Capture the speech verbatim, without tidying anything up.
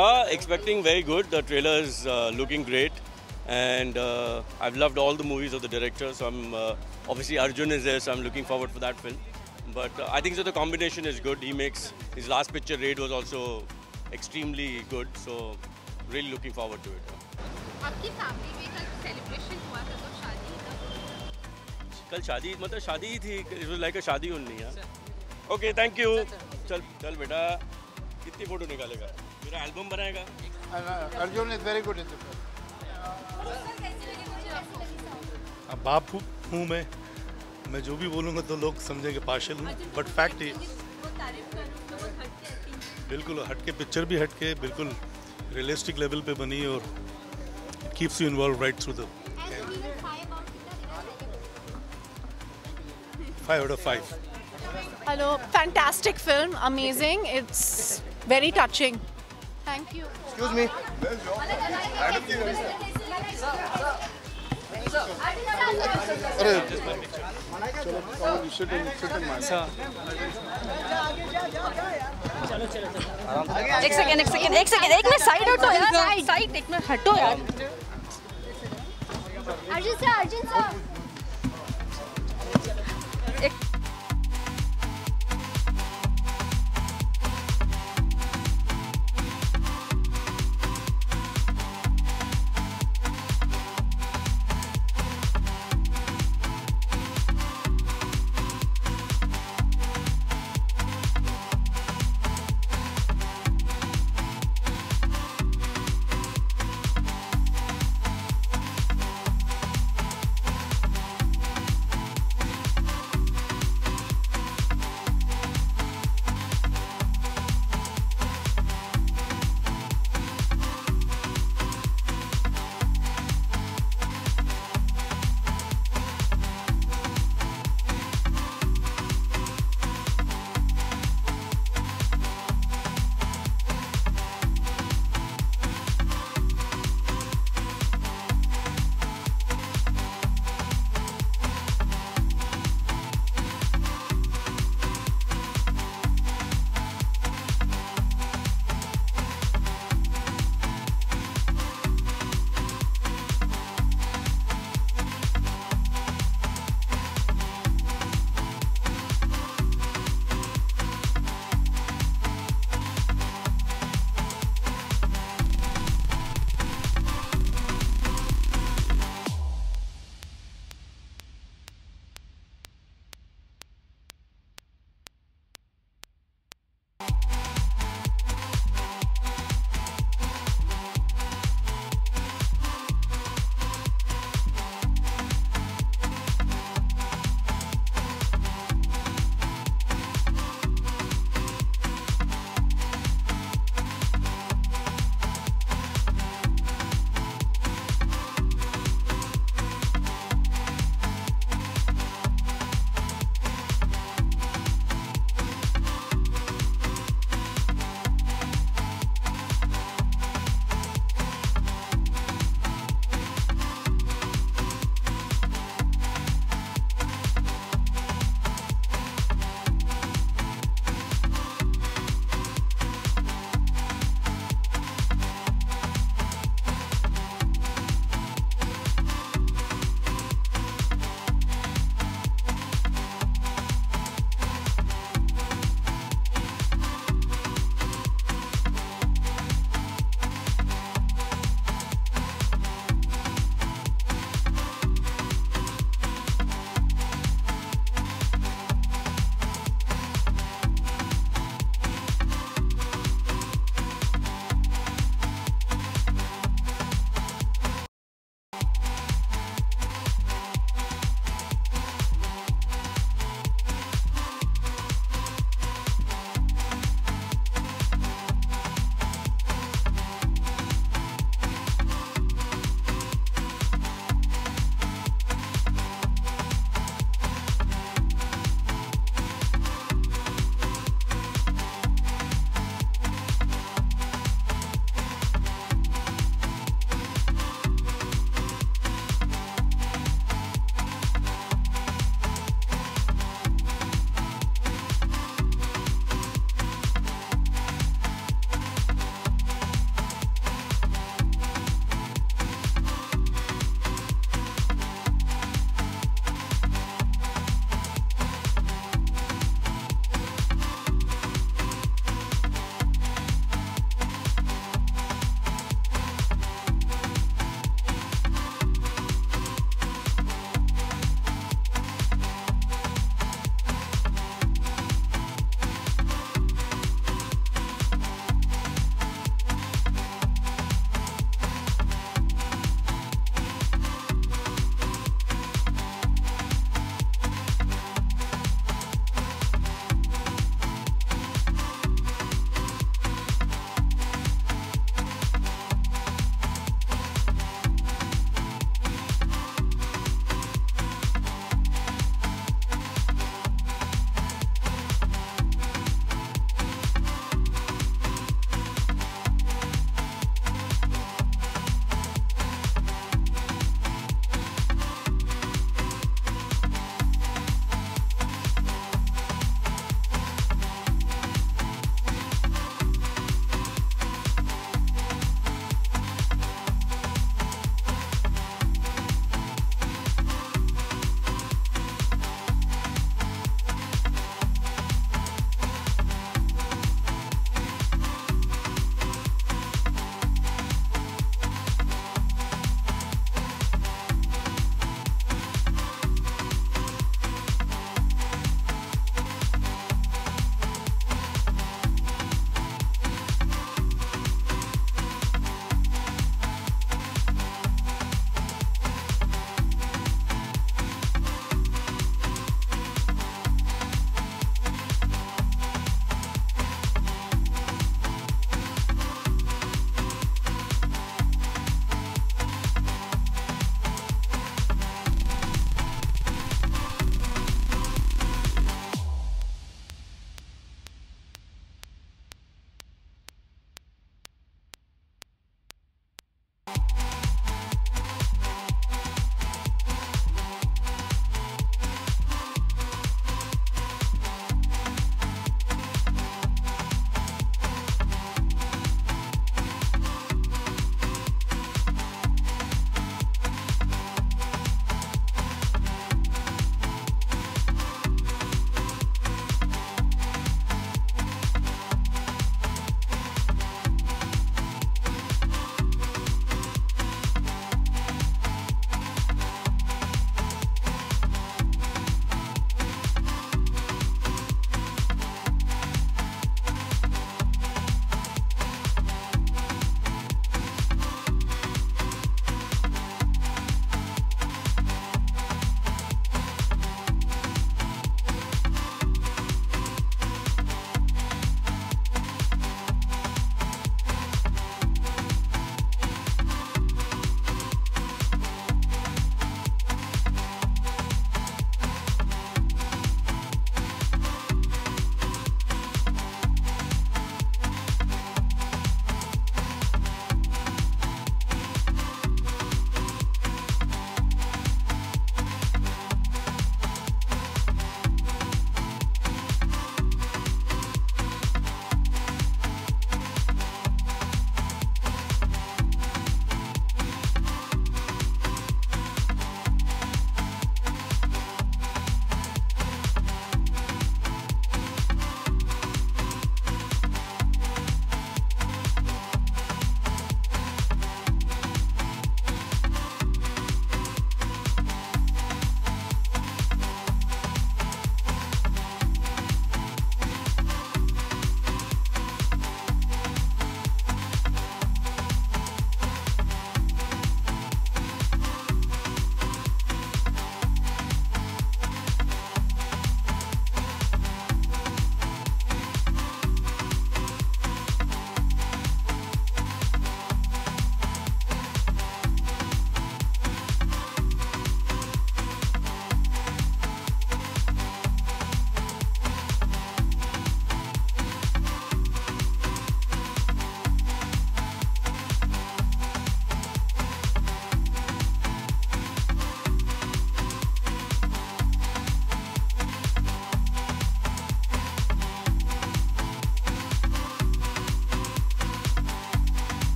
Uh, expecting very good. The trailer is uh, looking great, and uh, I've loved all the movies of the director. So I'm uh, obviously Arjun is there, so I'm looking forward for that film. But uh, I think so the combination is good. He makes his last picture Raid was also extremely good. So really looking forward to it. आपकी family में कल सेलिब्रेशन हुआ था तो शादी था? कल शादी मतलब शादी ही थी. It was like a शादी only. Yeah. Okay, thank you. चल चल बेटा कितनी फोटो निकालेगा? मेरा एल्बम बनाएगा? Arjun is very good in the film. अब बाप हूँ मैं मैं जो भी बोलूँगा तो लोग समझेंगे पार्शल हूँ, बट फैक्ट है बिल्कुल हटके पिक्चर भी हटके बिल्कुल रियलिस्टिक लेवल पे बनी और it keeps you involved right through the five out of five. Hello, fantastic film, amazing. It's very touching. Thank you. Excuse me. एक सेकंड एक सेकंड एक सेकंड एक मिनट साइड हटो यार साइड साइड एक मिनट हटो यार अर्जुन सर अर्जुन सर